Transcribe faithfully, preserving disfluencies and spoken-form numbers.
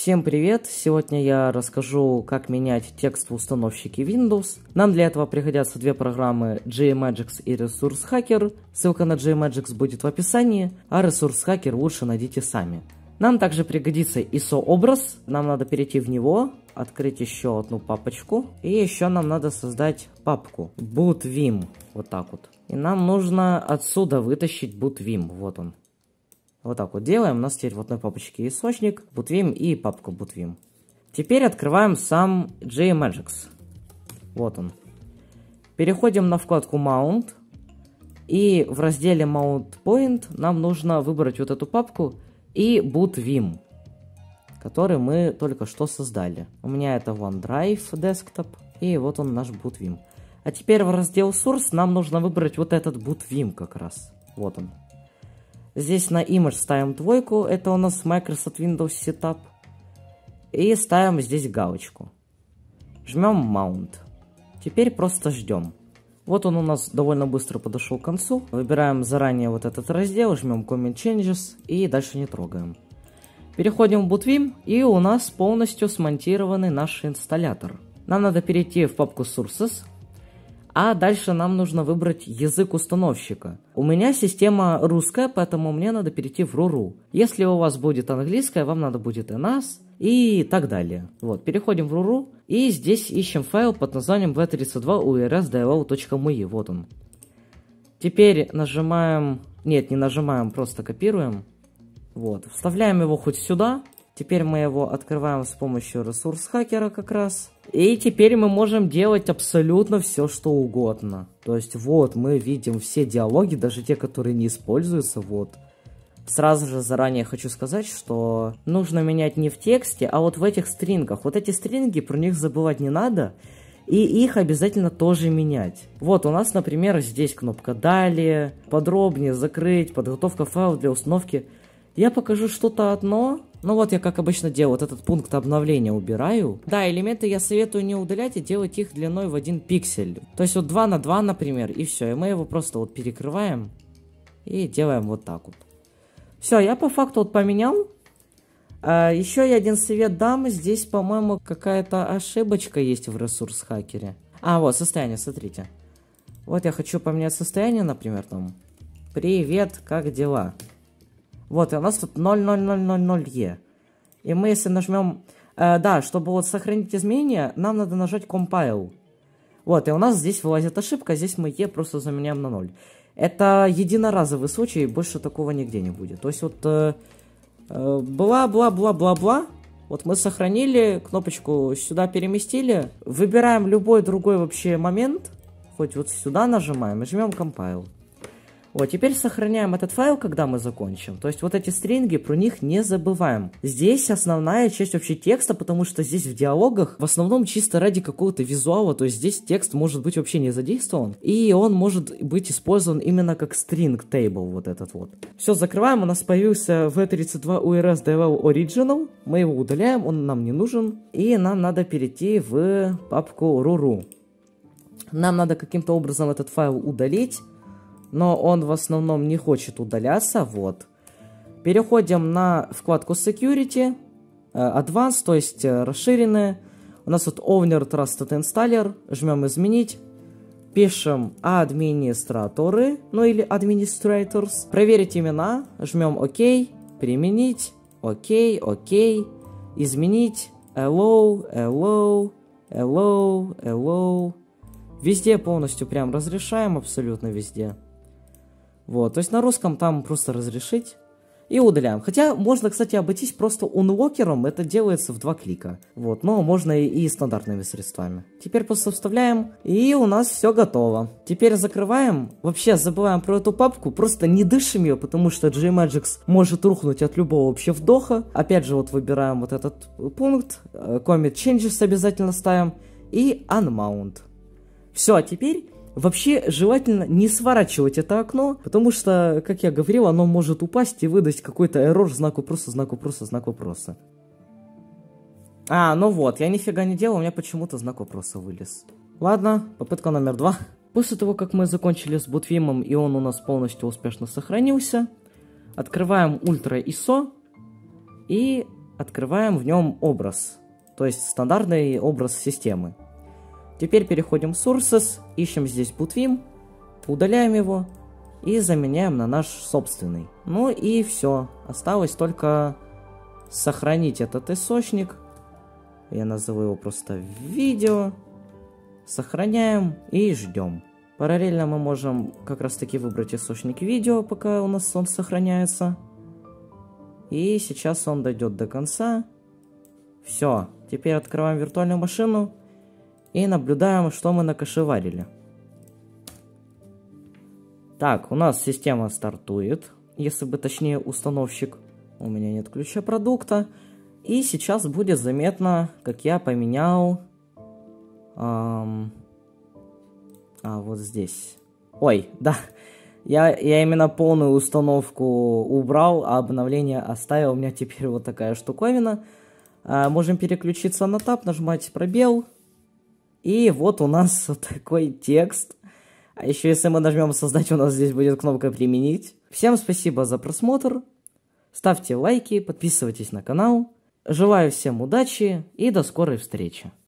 Всем привет! Сегодня я расскажу, как менять текст в установщике Windows. Нам для этого пригодятся две программы JMagix и Resource Hacker. Ссылка на JMagix будет в описании, а Resource Hacker лучше найдите сами. Нам также пригодится ай эс о-образ. Нам надо перейти в него, открыть еще одну папочку. И еще нам надо создать папку bootVim. Вот так вот. И нам нужно отсюда вытащить bootVim. Вот он. Вот так вот делаем. У нас теперь в одной папочке источник, bootVim и папка bootVim. Теперь открываем сам JMagix. Вот он. Переходим на вкладку Mount. И в разделе Mount Point нам нужно выбрать вот эту папку и bootVim, который мы только что создали. У меня это OneDrive Desktop. И вот он наш bootVim. А теперь в раздел Source нам нужно выбрать вот этот bootVim как раз. Вот он. Здесь на Image ставим двойку, это у нас Microsoft Windows Setup. И ставим здесь галочку. Жмем Mount. Теперь просто ждем. Вот он у нас довольно быстро подошел к концу. Выбираем заранее вот этот раздел, жмем Commit Changes и дальше не трогаем. Переходим в bootVim, и у нас полностью смонтированный наш инсталлятор. Нам надо перейти в папку Sources. А дальше нам нужно выбрать язык установщика. У меня система русская, поэтому мне надо перейти в руру. Если у вас будет английская, вам надо будет эн эй эс и так далее. Вот, переходим в руру и здесь ищем файл под названием ви тридцать два у эр эс дайлау точка ми. Вот он. Теперь нажимаем... Нет, не нажимаем, просто копируем. Вот, вставляем его хоть сюда. Теперь мы его открываем с помощью ресурс хакера как раз. И теперь мы можем делать абсолютно все, что угодно. То есть вот мы видим все диалоги, даже те, которые не используются. Вот. Сразу же заранее хочу сказать, что нужно менять не в тексте, а вот в этих стрингах. Вот эти стринги, про них забывать не надо. И их обязательно тоже менять. Вот у нас, например, здесь кнопка «Далее», «Подробнее», «Закрыть», «Подготовка файлов для установки». Я покажу что-то одно. Ну вот я, как обычно, делаю вот этот пункт обновления убираю. Да, элементы я советую не удалять и делать их длиной в один пиксель. То есть вот два на два, например, и все. И мы его просто вот перекрываем и делаем вот так вот. Все, я по факту вот поменял. А, еще я один совет дам. Здесь, по-моему, какая-то ошибочка есть в ресурс-хакере. А, вот, состояние, смотрите. Вот я хочу поменять состояние, например, там. Привет, как дела? Вот, и у нас тут ноль ноль ноль ноль ноль е. И мы, если нажмем... Э, да, чтобы вот сохранить изменения, нам надо нажать Compile. Вот, и у нас здесь вылазит ошибка, здесь мы е просто заменяем на ноль. Это единоразовый случай, больше такого нигде не будет. То есть вот... Бла-бла-бла-бла-бла-бла. Вот мы сохранили, кнопочку сюда переместили. Выбираем любой другой вообще момент. Хоть вот сюда нажимаем и жмем Compile. Вот, теперь сохраняем этот файл, когда мы закончим. То есть вот эти стринги, про них не забываем. Здесь основная часть вообще текста, потому что здесь в диалогах в основном чисто ради какого-то визуала. То есть здесь текст может быть вообще не задействован. И он может быть использован именно как string table, вот этот вот. Все, закрываем. У нас появился ви тридцать два у эр эс дайлау Original. Мы его удаляем, он нам не нужен. И нам надо перейти в папку руру. Нам надо каким-то образом этот файл удалить. Но он в основном не хочет удаляться, вот. Переходим на вкладку Security, Advanced, то есть расширенные. У нас тут Owner Trusted Installer, жмем изменить. Пишем администраторы, ну или Administrators. Проверить имена, жмем ОК, применить, ОК, ОК, изменить, Allow, Allow, Allow, Allow. Везде полностью прям разрешаем, абсолютно везде. Вот, то есть на русском там просто разрешить и удаляем. Хотя можно, кстати, обойтись просто унлокером, это делается в два клика. Вот, но можно и, и стандартными средствами. Теперь просто вставляем, и у нас все готово. Теперь закрываем, вообще забываем про эту папку, просто не дышим ее, потому что JMagix может рухнуть от любого вообще вдоха. Опять же, вот выбираем вот этот пункт, Commit Changes обязательно ставим, и Unmount. Все, а теперь... Вообще, желательно не сворачивать это окно, потому что, как я говорил, оно может упасть и выдать какой-то эррор, знак вопроса, знак вопроса, знак вопроса. А, ну вот, я нифига не делал, у меня почему-то знак вопроса вылез. Ладно, попытка номер два. После того, как мы закончили с bootVim, и он у нас полностью успешно сохранился, открываем Ultra ай эс о и открываем в нем образ, то есть стандартный образ системы. Теперь переходим в Sources, ищем здесь Bootvim, удаляем его и заменяем на наш собственный. Ну и все, осталось только сохранить этот источник. Я назову его просто видео. Сохраняем и ждем. Параллельно мы можем как раз таки выбрать источник видео, пока у нас он сохраняется. И сейчас он дойдет до конца. Все, теперь открываем виртуальную машину и наблюдаем, что мы накошеварили. Так, у нас система стартует, если бы точнее установщик. У меня нет ключа продукта. И сейчас будет заметно, как я поменял... Эм, а, вот здесь. Ой, да. Я, я именно полную установку убрал, а обновление оставил. У меня теперь вот такая штуковина. А, можем переключиться на Tab, нажимать пробел. И вот у нас вот такой текст. А еще если мы нажмем создать, у нас здесь будет кнопка применить. Всем спасибо за просмотр. Ставьте лайки, подписывайтесь на канал. Желаю всем удачи и до скорой встречи.